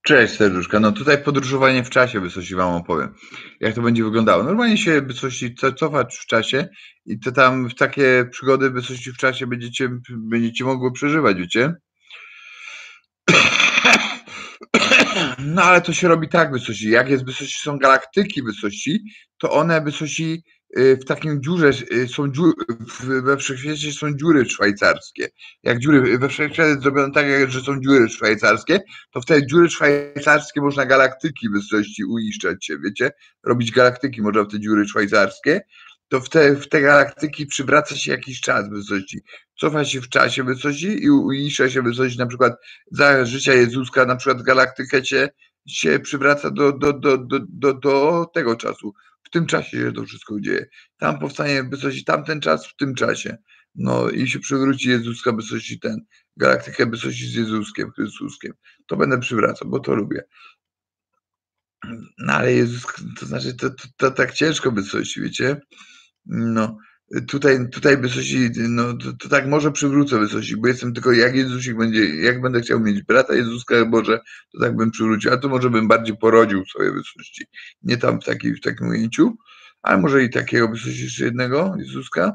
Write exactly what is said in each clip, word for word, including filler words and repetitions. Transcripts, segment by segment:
Cześć serduszka, no tutaj podróżowanie w czasie wysości wam opowiem, jak to będzie wyglądało. Normalnie się wysości co, cofać w czasie i to tam w takie przygody wysości w czasie będziecie, będziecie mogły przeżywać, wiecie? No ale to się robi tak wysości, jak jest wysości, są galaktyki wysości, to one wysości y, w takim dziurze y, są dziu, w- we wszechświecie są dziury szwajcarskie. Jak dziury we wszechświecie jest zrobione tak, jak- że są dziury szwajcarskie, to w te dziury szwajcarskie można galaktyki wysości uiszczać się, wiecie? Robić galaktyki można w te dziury szwajcarskie, to w te, w te galaktyki przywraca się jakiś czas wysości. Cofa się w czasie wysości i uiszcza się wysości, na przykład za życia Jezuska, na przykład galaktykę się, się przywraca do, do, do, do, do, do tego czasu. W tym czasie się to wszystko dzieje. Tam powstanie wysości tamten czas w tym czasie. No i się przywróci Jezuska wysości ten, galaktykę wysości z Jezuskiem, Chrystuskiem. To będę przywracał, bo to lubię. No ale Jezus, to znaczy to, to, to tak ciężko wysości, wiecie? No, tutaj, tutaj wysości, no to, to tak może przywrócę wysości, bo jestem tylko jak Jezusik będzie, jak będę chciał mieć brata Jezuska Boże, to tak bym przywrócił, a to może bym bardziej porodził swoje wysości. Nie tam w, taki, w takim ujęciu, ale może i takiego wysości jeszcze jednego Jezuska.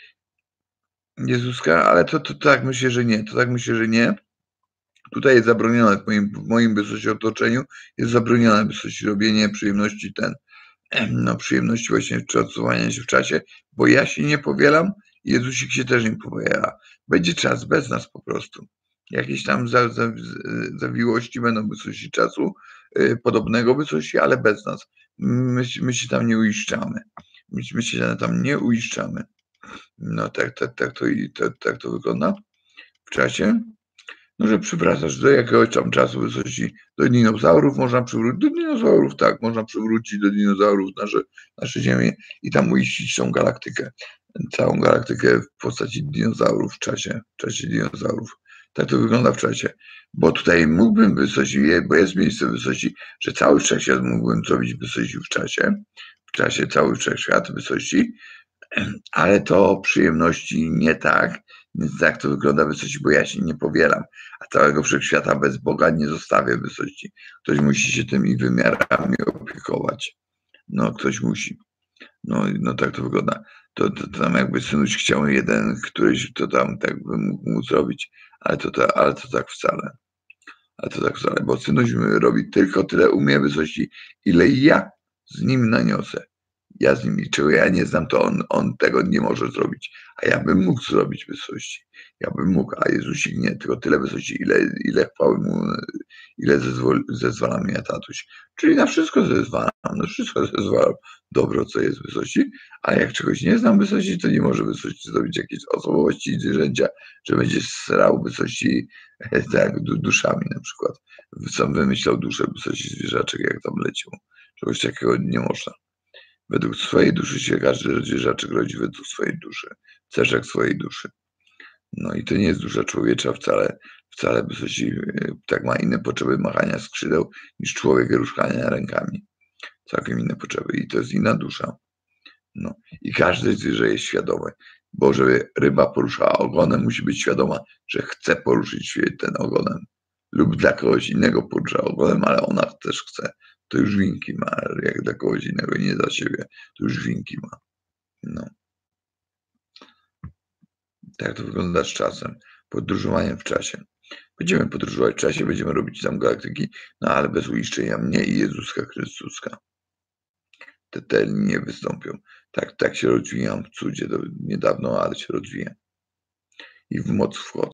Jezuska, ale to, to tak myślę, że nie, to tak myślę, że nie. Tutaj jest zabronione w moim, w moim wysości otoczeniu, jest zabronione wysości robienie przyjemności ten, no, przyjemności właśnie przesuwania się w czasie, bo ja się nie powielam, Jezusik się też nie powiela. Będzie czas bez nas po prostu. Jakieś tam za, za, zawiłości będą wysości czasu, yy, podobnego wysości, ale bez nas. My, my się tam nie uiszczamy. My, my się tam nie uiszczamy. No tak, tak, tak, to, i tak, tak to wygląda w czasie. No, że przywracasz do jakiegoś tam czasu wysości, do dinozaurów można przywrócić, do dinozaurów tak, można przywrócić do dinozaurów nasze, nasze Ziemię i tam uiścić tą galaktykę, całą galaktykę w postaci dinozaurów w czasie, w czasie dinozaurów. Tak to wygląda w czasie. Bo tutaj mógłbym wysości, bo jest miejsce wysości, że cały wszechświat mógłbym zrobić wysości w czasie, w czasie cały wszechświat wysości, ale to przyjemności nie tak, więc tak to wygląda wysości, bo ja się nie powielam, a całego wszechświata bez Boga nie zostawię wysości. Ktoś musi się tymi wymiarami opiekować. No, ktoś musi. No, no tak to wygląda. To, to, to tam jakby synuś chciał jeden, któryś to tam tak by mógł mu zrobić, ale to, to, ale to tak wcale. Ale to tak wcale, bo synuś robi tylko tyle umie wysości, ile ja z nim naniosę. Ja z nim czego ja nie znam, to on, on tego nie może zrobić. A ja bym mógł zrobić wysości. Ja bym mógł, a Jezusik nie, tylko tyle wysości, ile, ile chwały mu, ile zezwol, zezwala mi tatuś. Czyli na wszystko zezwalam, na wszystko zezwalam dobro, co jest wysości, a jak czegoś nie znam wysości, to nie może wysości zrobić jakiejś osobowości i zwierzęcia, że będzie srał wysości tak duszami na przykład. Sam wymyślał duszę wysości zwierzaczek, jak tam leciał. Czegoś takiego nie można. Według swojej duszy się każdy zwierzaczek rodzi według swojej duszy. Ceszek swojej duszy. No i to nie jest dusza człowiecza wcale, wcale wysości, tak ma inne potrzeby machania skrzydeł niż człowiek ruszania rękami. Całkiem inne potrzeby i to jest inna dusza. No i każde zwierzę jest świadome, bo żeby ryba poruszała ogonem, musi być świadoma, że chce poruszyć ten ogonem. Lub dla kogoś innego porusza ogonem, ale ona też chce. To już winki ma, jak dla kogoś innego, nie dla siebie, to już winki ma. No. Tak to wygląda z czasem, podróżowaniem w czasie. Będziemy podróżować w czasie, będziemy robić tam galaktyki, no ale bez uiszczenia mnie i Jezuska Chrystuska. Te, te linie wystąpią. Tak, tak się rozwijam w cudzie do, niedawno, ale się rozwijam. I w moc wchodzę.